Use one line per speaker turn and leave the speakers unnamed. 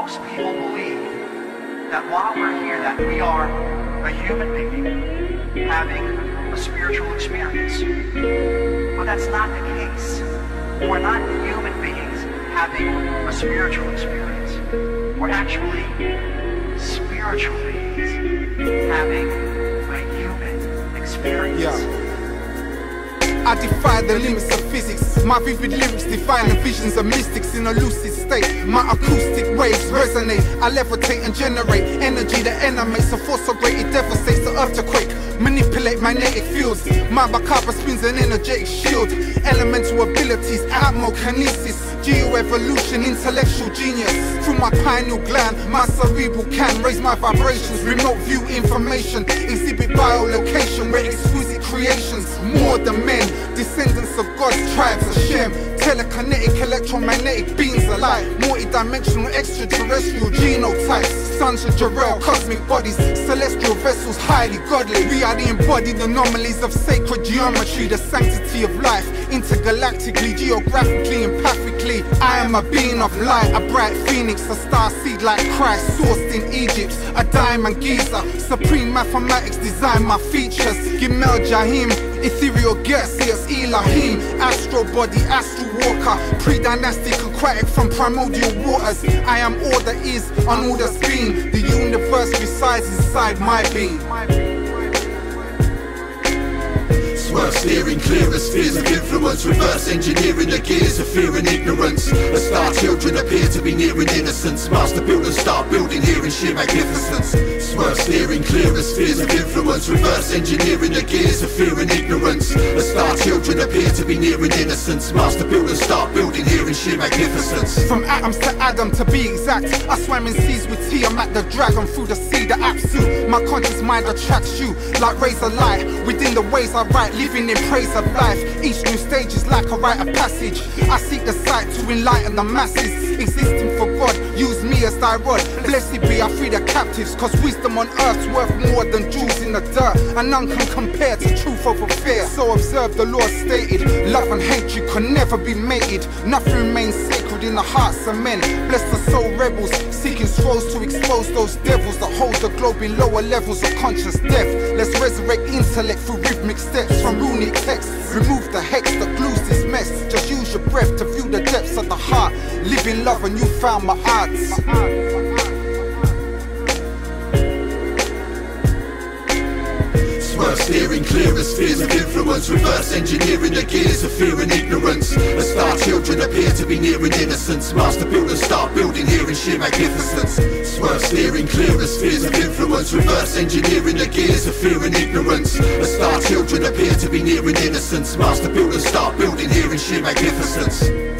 most people believe that while we're here, that we are a human being having a spiritual experience. But that's not the case. We're not human beings having a spiritual experience. We're actually spiritual beings having a human experience.
Yeah. I defy the limits of physics. My vivid lyrics define the visions of mystics in a lucid state. My acoustic waves resonate. I levitate and generate energy that animates. A force so great it devastates the earth to quake. Manipulate magnetic fields. My macabre spins an energetic shield. Elemental abilities, atmokinesis, geoevolution, intellectual genius. Through my pineal gland, my cerebral can raise my vibrations. Remote view information, exhibit biolocation. We're exquisite creations, more than men, descendants of God's tribes of Shem. Telekinetic, electromagnetic beings alive, multi-dimensional, extraterrestrial genotypes. Sons of Jarrell, cosmic bodies, celestial vessels, highly godly. We are the embodied anomalies of sacred geometry, the sanctity of life, intergalactically, geographically, empathically. I am a being of light, a bright phoenix, a star seed like Christ, sourced in Egypt, a diamond Giza. Supreme mathematics design my features. Gimel Jahim, ethereal gaseous Elohim, astro body, astral walker, pre-dynastic, aquatic from primordial waters. I am all that is on all that's been. The universe resides inside my being.
Swerve steering clear as spheres of influence, reverse engineering the gears of fear and ignorance. As star children appear to be nearing innocence, master builders start building here in sheer magnificence. Swerve steering clear as spheres of influence, reverse engineering the gears of fear and ignorance. As star children appear to be nearing innocence, master builders start building here in sheer magnificence.
From atoms to Adam to be exact, I swam in seas with tea. I'm at the dragon through the sea, the absolute. My conscious mind attracts you like rays of light. Within the ways I write, living in praise of life. Each new stage is like a rite of passage. I seek the sight to enlighten the masses. Existing for God, use me as thy rod. Blessed be I free the captives, cause wisdom on earth's worth more than jewels in the dirt. And none can compare to truth over fear. So observe the Lord stated, love and hatred can never be mated. Nothing remains sacred in the hearts of men. Bless the soul rebels, seeking scrolls to expose those devils that hold the globe in lower levels of conscious death. Let's resurrect intellect through rhythmic steps from runic texts. Remove the hex that glues this mess. Just use your breath to view the depths of the heart. Live in love and you found my arts.
Swerve steering clear as spheres of influence, reverse engineering the gears of fear and ignorance. As star children appear to be nearing innocence, master builders start building here in sheer magnificence. Swerve steering clear as spheres of influence, reverse engineering the gears of fear and ignorance. As star children appear to be nearing innocence, master builders start building here in sheer magnificence.